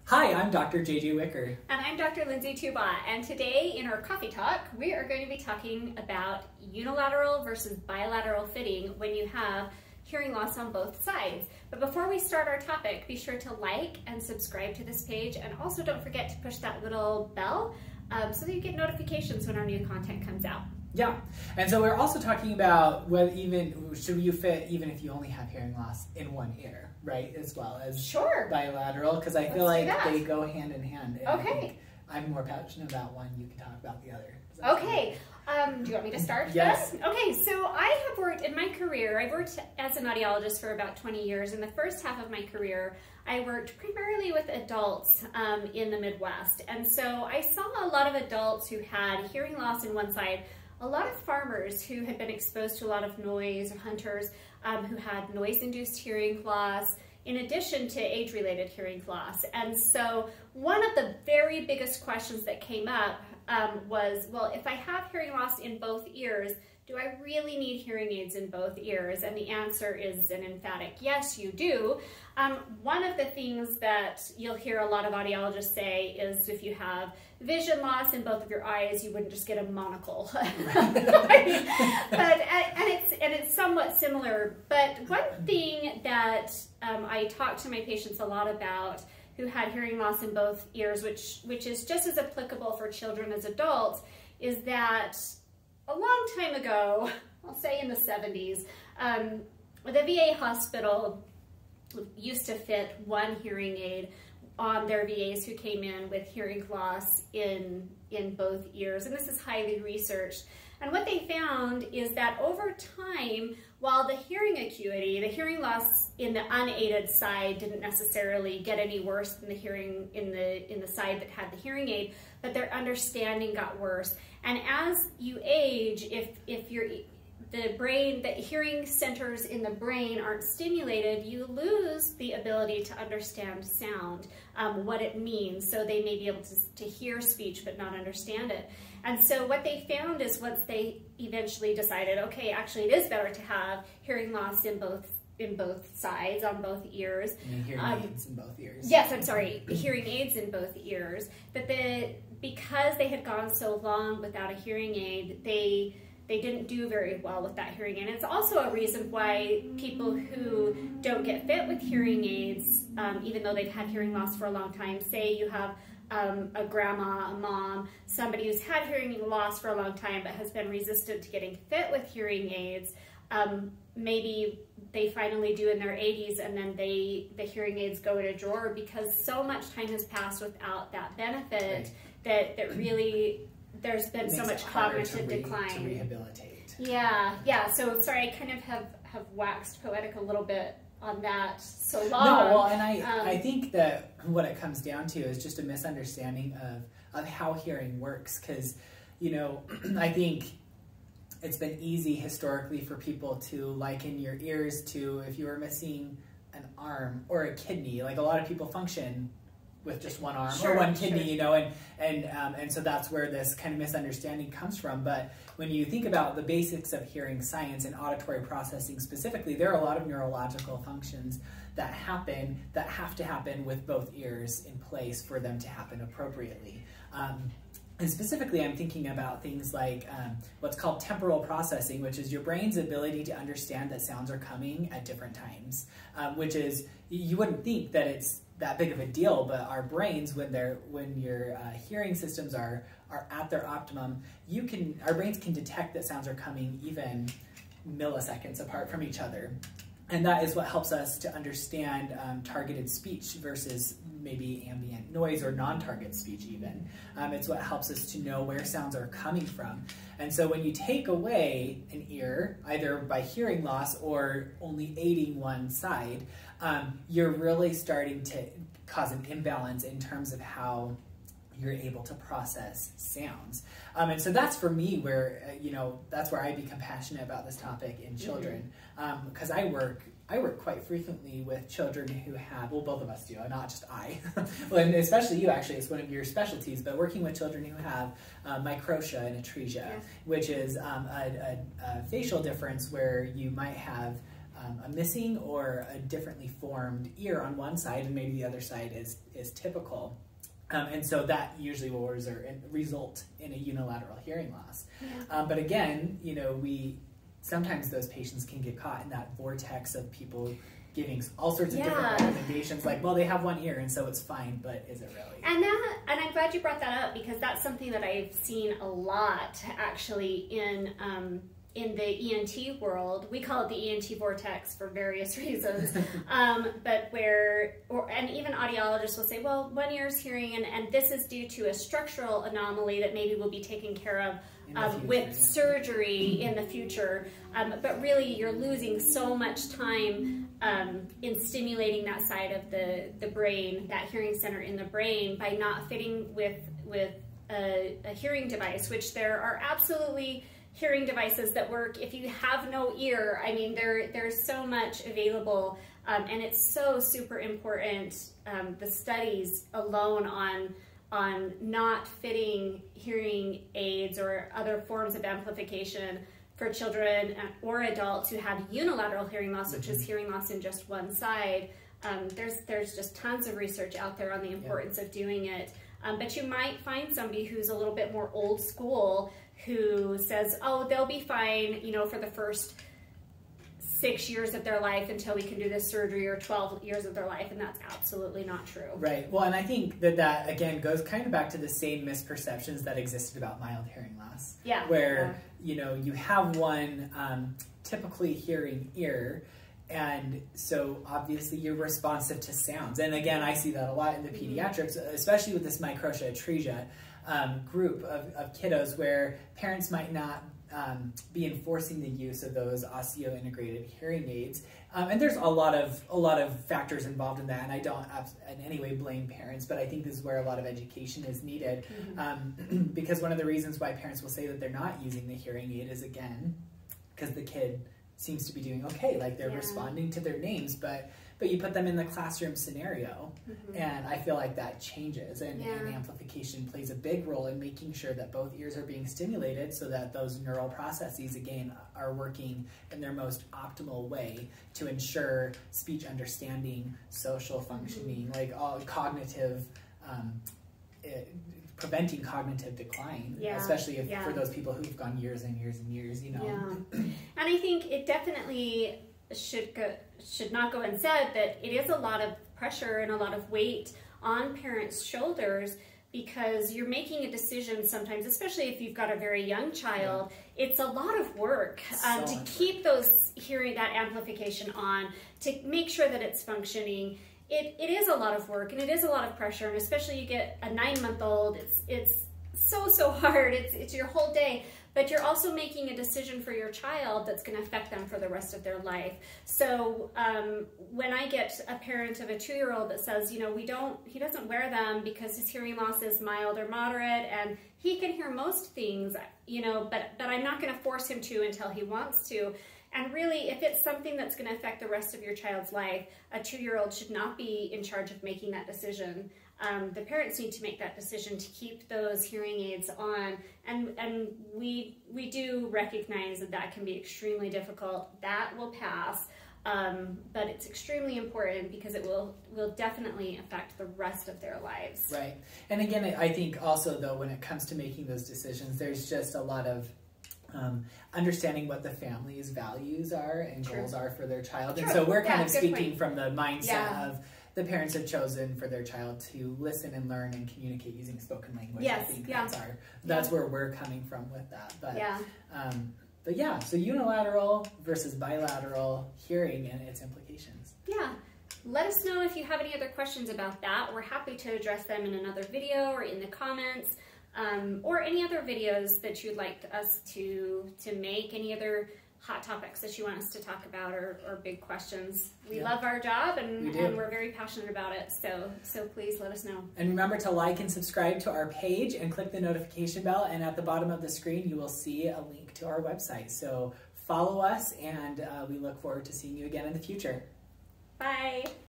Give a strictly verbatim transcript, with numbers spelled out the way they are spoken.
Hi, I'm Doctor J J Wicker. And I'm Doctor Lindsey Tuba, and today in our coffee talk, we are going to be talking about unilateral versus bilateral fitting when you have hearing loss on both sides. But before we start our topic, be sure to like and subscribe to this page, and also don't forget to push that little bell um, so that you get notifications when our new content comes out. Yeah, and so we're also talking about whether even, should you fit even if you only have hearing loss in one ear, right, as well as sure. bilateral, because I Let's feel like that. they go hand in hand. And okay. I think I'm more passionate about one, you can talk about the other. Okay, um, do you want me to start? Yes. Then? Okay, so I have worked, in my career, I've worked as an audiologist for about twenty years. In the first half of my career, I worked primarily with adults um, in the Midwest. And so I saw a lot of adults who had hearing loss in one side, a lot of farmers who had been exposed to a lot of noise, or hunters um, who had noise-induced hearing loss, in addition to age-related hearing loss. And so one of the very biggest questions that came up um, was, well, if I have hearing loss in both ears, do I really need hearing aids in both ears? And the answer is an emphatic yes, you do. Um, one of the things that you'll hear a lot of audiologists say is if you have vision loss in both of your eyes, you wouldn't just get a monocle. but, and, it's, and it's somewhat similar. But one thing that um, I talk to my patients a lot about who had hearing loss in both ears, which, which is just as applicable for children as adults, is that a long time ago, I'll say in the seventies, um, the V A hospital used to fit one hearing aid on their V As who came in with hearing loss in, in both ears. And this is highly researched. And what they found is that over time, while the hearing acuity, the hearing loss in the unaided side didn't necessarily get any worse than the hearing in the, in the side that had the hearing aid, but their understanding got worse. And as you age, if, if you're, the brain, the hearing centers in the brain aren't stimulated, you lose the ability to understand sound, um, what it means. So they may be able to, to hear speech but not understand it. And so what they found is once they eventually decided, okay, actually it is better to have hearing loss in both in both sides, on both ears. And hearing um, aids in both ears. Yes, I'm sorry, hearing aids in both ears. But the because they had gone so long without a hearing aid, they they didn't do very well with that hearing aid. And it's also a reason why people who don't get fit with hearing aids, um, even though they've had hearing loss for a long time, say you have um, a grandma, a mom, somebody who's had hearing loss for a long time but has been resistant to getting fit with hearing aids, um, maybe they finally do in their eighties and then they the hearing aids go in a drawer because so much time has passed without that benefit Right. that, that really there's been so much cognitive re decline. to rehabilitate. Yeah, yeah. So sorry, I kind of have, have waxed poetic a little bit on that so long. No, well, and I, um, I think that what it comes down to is just a misunderstanding of, of how hearing works. Because, you know, I think it's been easy historically for people to liken your ears to if you were missing an arm or a kidney. Like a lot of people function with just one arm sure, or one kidney, sure. you know, and and um, and so that's where this kind of misunderstanding comes from. But when you think about the basics of hearing science and auditory processing specifically, there are a lot of neurological functions that happen, that have to happen with both ears in place for them to happen appropriately. Um, And specifically, I'm thinking about things like um, what's called temporal processing, which is your brain's ability to understand that sounds are coming at different times, um, which is, you wouldn't think that it's that big of a deal, but our brains, when they're when your uh, hearing systems are are at their optimum, you can our brains can detect that sounds are coming even milliseconds apart from each other. And that is what helps us to understand um, targeted speech versus maybe ambient noise or non-target speech even. Um, it's what helps us to know where sounds are coming from. And so when you take away an ear, either by hearing loss or only aiding one side, um, you're really starting to cause an imbalance in terms of how you're able to process sounds. Um, and so that's for me where, uh, you know, that's where I become passionate about this topic in children. Because um, I work I work quite frequently with children who have, well, both of us do, not just I, well, and especially you actually, it's one of your specialties, but working with children who have uh, microtia and atresia, yeah. which is um, a, a, a facial difference where you might have um, a missing or a differently formed ear on one side, and maybe the other side is, is typical. Um, and so that usually will result, result in a unilateral hearing loss. Yeah. Um, but again, you know, we sometimes those patients can get caught in that vortex of people giving all sorts of yeah. different recommendations, like, well, they have one ear and so it's fine, but is it really? And that, and I'm glad you brought that up, because that's something that I've seen a lot actually in um, in the E N T world. We call it the E N T vortex for various reasons, um, but where, or, and even audiologists will say, well, one ear is hearing, and, and this is due to a structural anomaly that maybe will be taken care of Um, future, with yeah. surgery in the future, um, but really you're losing so much time um, in stimulating that side of the, the brain, that hearing center in the brain, by not fitting with, with a, a hearing device, which there are absolutely hearing devices that work if you have no ear. I mean, there there's so much available, um, and it's so super important, um, the studies alone on on not fitting hearing aids or other forms of amplification for children or adults who have unilateral hearing loss, which is hearing loss in just one side. Um, there's there's just tons of research out there on the importance yeah. of doing it. Um, but you might find somebody who's a little bit more old school who says, oh, they'll be fine, you know, for the first six years of their life until we can do this surgery, or twelve years of their life, and that's absolutely not true. Right. Well, and I think that that, again, goes kind of back to the same misperceptions that existed about mild hearing loss. Yeah. Where, yeah. you know, you have one um, typically hearing ear, and so obviously you're responsive to sounds. And again, I see that a lot in the pediatrics, especially with this microtia atresia um, group of, of kiddos, where parents might not Um, be enforcing the use of those osseointegrated hearing aids, um, and there's a lot of a lot of factors involved in that, and I don't in any way blame parents, but I think this is where a lot of education is needed, mm-hmm. um, because one of the reasons why parents will say that they're not using the hearing aid is, again, because the kid seems to be doing okay, like they're yeah. responding to their names, but but you put them in the classroom scenario, mm-hmm. and I feel like that changes, and, yeah. and amplification plays a big role in making sure that both ears are being stimulated so that those neural processes, again, are working in their most optimal way to ensure speech understanding, social functioning, mm-hmm. like all cognitive, um, it, preventing cognitive decline, yeah. especially if, yeah. for those people who've gone years and years and years, you know. Yeah. And I think it definitely should go, should not go unsaid that it is a lot of pressure and a lot of weight on parents' shoulders, because you're making a decision sometimes, especially if you've got a very young child. Yeah. It's a lot of work um, so to keep work. those hearing, that amplification on, to make sure that it's functioning. It, it is a lot of work, and it is a lot of pressure, and especially you get a nine-month-old, it's, it's so, so hard. It's, it's your whole day. But you're also making a decision for your child that's going to affect them for the rest of their life. So um, when I get a parent of a two-year-old that says, you know, we don't, he doesn't wear them because his hearing loss is mild or moderate, and he can hear most things, you know, but, but I'm not going to force him to until he wants to. And really, if it's something that's going to affect the rest of your child's life, a two-year-old should not be in charge of making that decision. Um, the parents need to make that decision to keep those hearing aids on, and and we we do recognize that that can be extremely difficult. That will pass, um, but it's extremely important because it will will definitely affect the rest of their lives. Right, and again, I think also though when it comes to making those decisions, there's just a lot of Um, understanding what the family's values are and True. goals are for their child. True. And so we're kind yeah, of speaking point. from the mindset yeah. of the parents have chosen for their child to listen and learn and communicate using spoken language. Yes, I think yeah. that's our, that's yeah. where we're coming from with that. But yeah. um, but yeah, so unilateral versus bilateral hearing and its implications. Yeah. Let us know if you have any other questions about that. We're happy to address them in another video or in the comments. Um, or any other videos that you'd like us to to make, any other hot topics that you want us to talk about, or, or big questions. We yeah. love our job, and, we and we're very passionate about it, so so please let us know. And remember to like and subscribe to our page and click the notification bell, and at the bottom of the screen you will see a link to our website. So follow us, and uh, we look forward to seeing you again in the future. Bye!